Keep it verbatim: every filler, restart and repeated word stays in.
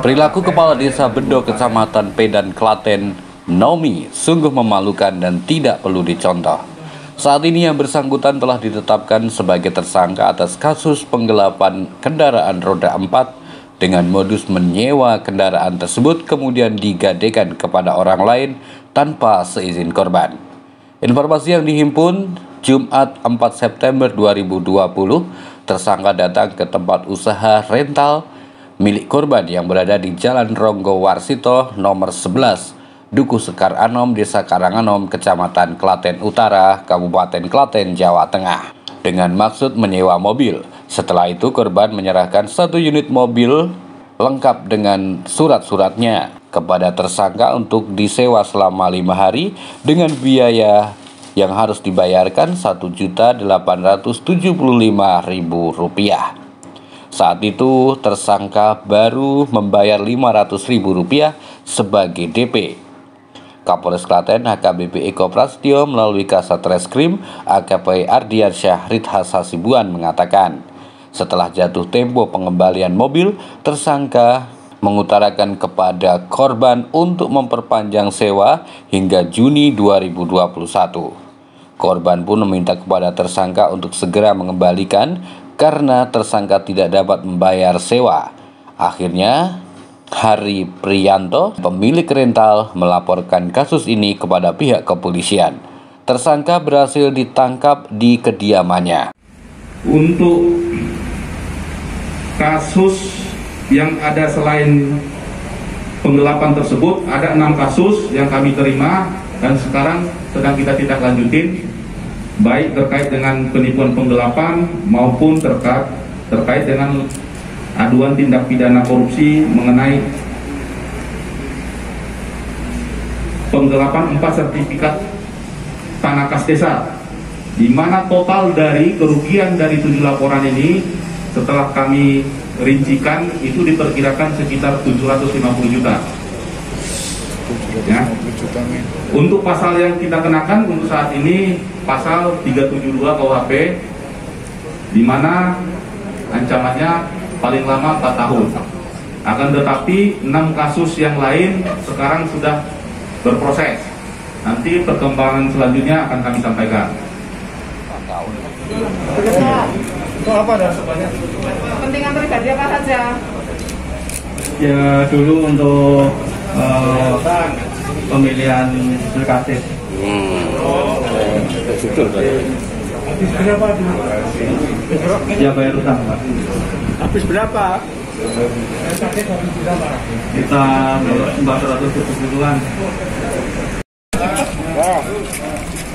Perilaku Kepala Desa Bedo Kecamatan Pedan, Klaten, Nomi, sungguh memalukan dan tidak perlu dicontoh. Saat ini yang bersangkutan telah ditetapkan sebagai tersangka atas kasus penggelapan kendaraan roda empat dengan modus menyewa kendaraan tersebut kemudian digadekan kepada orang lain tanpa seizin korban. Informasi yang dihimpun Jumat empat September dua ribu dua puluh, tersangka datang ke tempat usaha rental milik korban yang berada di Jalan Ronggo Warsito nomor sebelas, Duku Sekar Anom, Desa Karanganom, Kecamatan Klaten Utara, Kabupaten Klaten, Jawa Tengah, dengan maksud menyewa mobil. Setelah itu korban menyerahkan satu unit mobil lengkap dengan surat-suratnya kepada tersangka untuk disewa selama lima hari dengan biaya yang harus dibayarkan satu juta delapan ratus tujuh puluh lima ribu rupiah. Saat itu tersangka baru membayar lima ratus ribu rupiah sebagai D P. Kapolres Klaten H K B P Eko Prasetyo melalui Kasat Reskrim A K P Ardiansyah Ridhas Hasibuan mengatakan, setelah jatuh tempo pengembalian mobil, tersangka mengutarakan kepada korban untuk memperpanjang sewa hingga Juni dua ribu dua puluh satu. Korban pun meminta kepada tersangka untuk segera mengembalikan karena tersangka tidak dapat membayar sewa. Akhirnya, Hari Priyanto, pemilik rental, melaporkan kasus ini kepada pihak kepolisian. Tersangka berhasil ditangkap di kediamannya. Untuk kasus yang ada selain penggelapan tersebut, ada enam kasus yang kami terima dan sekarang sedang kita tindak lanjutin, baik terkait dengan penipuan penggelapan maupun terkait terkait dengan aduan tindak pidana korupsi mengenai penggelapan empat sertifikat tanah kas desa, di mana total dari kerugian dari tujuh laporan ini setelah kami rincikan itu diperkirakan sekitar tujuh ratus lima puluh juta. Ya. Untuk pasal yang kita kenakan untuk saat ini pasal tiga tujuh dua K U H P, di mana ancamannya paling lama empat tahun. Akan tetapi enam kasus yang lain sekarang sudah berproses. Nanti perkembangan selanjutnya akan kami sampaikan. Itu apa dah sebanyak? Kepentingan pribadi apa saja? Ya dulu untuk uh, pemilihan pilkades. Hmm. Habis berapa? Ya bayar utang, Pak. Habis berapa? Kita empat ratus tujuh puluh-an.